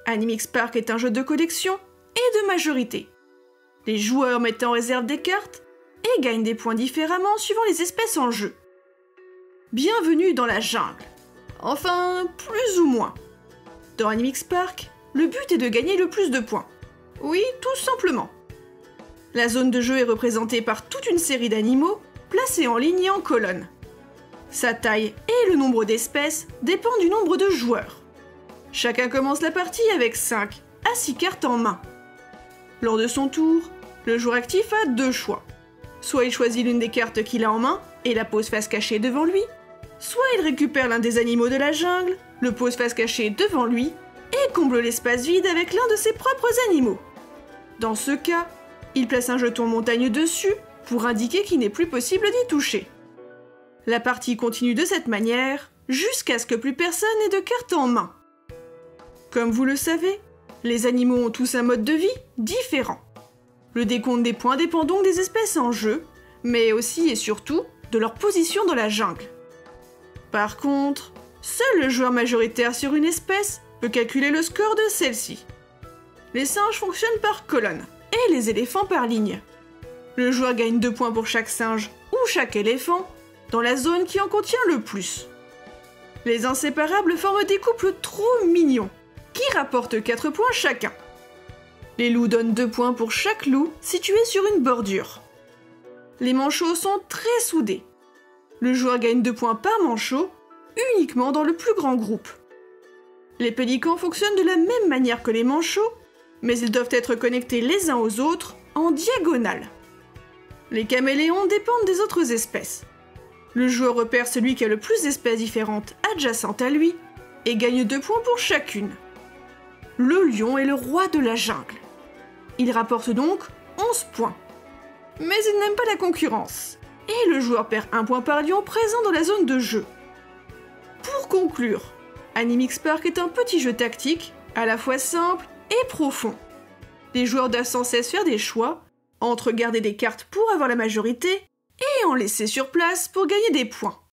Animix Park est un jeu de collection et de majorité. Les joueurs mettent en réserve des cartes et gagnent des points différemment suivant les espèces en jeu. Bienvenue dans la jungle. Enfin, plus ou moins. Dans Animix Park, le but est de gagner le plus de points. Oui, tout simplement. La zone de jeu est représentée par toute une série d'animaux placés en ligne et en colonne. Sa taille et le nombre d'espèces dépendent du nombre de joueurs. Chacun commence la partie avec 5 à 6 cartes en main. Lors de son tour, le joueur actif a 2 choix. Soit il choisit l'une des cartes qu'il a en main et la pose face cachée devant lui, soit il récupère l'un des animaux de la jungle, le pose face cachée devant lui et comble l'espace vide avec l'un de ses propres animaux. Dans ce cas, il place un jeton montagne dessus pour indiquer qu'il n'est plus possible d'y toucher. La partie continue de cette manière jusqu'à ce que plus personne n'ait de cartes en main. Comme vous le savez, les animaux ont tous un mode de vie différent. Le décompte des points dépend donc des espèces en jeu, mais aussi et surtout de leur position dans la jungle. Par contre, seul le joueur majoritaire sur une espèce peut calculer le score de celle-ci. Les singes fonctionnent par colonne et les éléphants par ligne. Le joueur gagne 2 points pour chaque singe ou chaque éléphant dans la zone qui en contient le plus. Les inséparables forment des couples trop mignons qui rapportent 4 points chacun. Les loups donnent 2 points pour chaque loup situé sur une bordure. Les manchots sont très soudés. Le joueur gagne 2 points par manchot, uniquement dans le plus grand groupe. Les pélicans fonctionnent de la même manière que les manchots, mais ils doivent être connectés les uns aux autres en diagonale. Les caméléons dépendent des autres espèces. Le joueur repère celui qui a le plus d'espèces différentes adjacentes à lui et gagne 2 points pour chacune. Le lion est le roi de la jungle. Il rapporte donc 11 points. Mais il n'aime pas la concurrence. Et le joueur perd 1 point par lion présent dans la zone de jeu. Pour conclure, Animix Park est un petit jeu tactique, à la fois simple et profond. Les joueurs doivent sans cesse faire des choix, entre garder des cartes pour avoir la majorité et en laisser sur place pour gagner des points.